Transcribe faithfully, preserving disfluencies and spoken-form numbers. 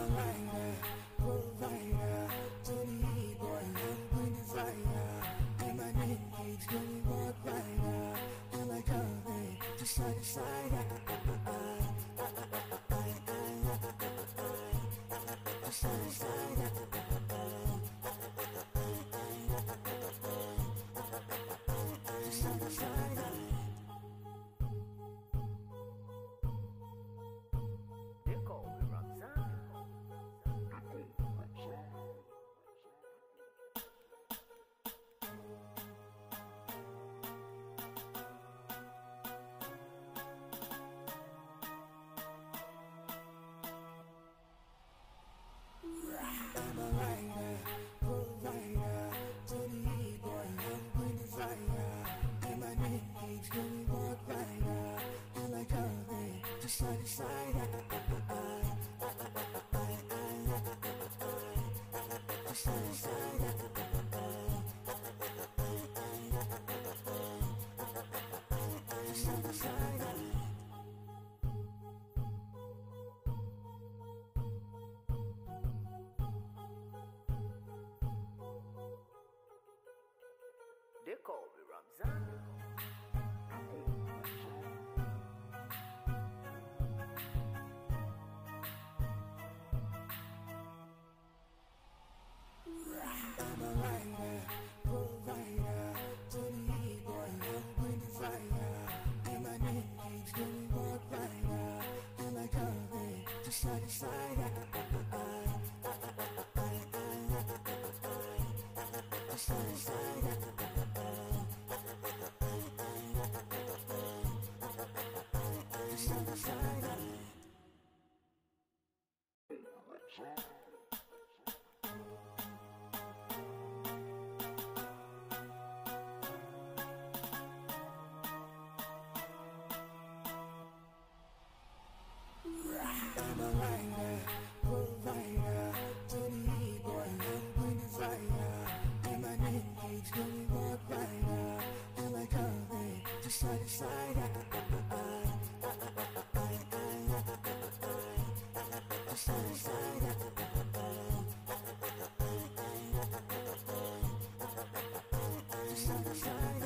a writer, provider, to the E-boy, young queen desire. And my name keeps going walk rider, and like all day, just side to side. Just side to side. Just side to side. I'm a writer, provider, to the E-boy, young queen desire. And my name keeps going walk rider, and like all day, just side to side. Just side to side. Just side to side. They call me Ramzan. I'm a writer, provider, to the E-boy, young queen desire. And my name keeps going walk rider, and like all day, just side to side. Just side to side. Just side to side. I'm a writer, provider, to the E-boy, young queen desire. And my name keeps going walk rider, and like all day, just side to side. Just side to side. Just side to side.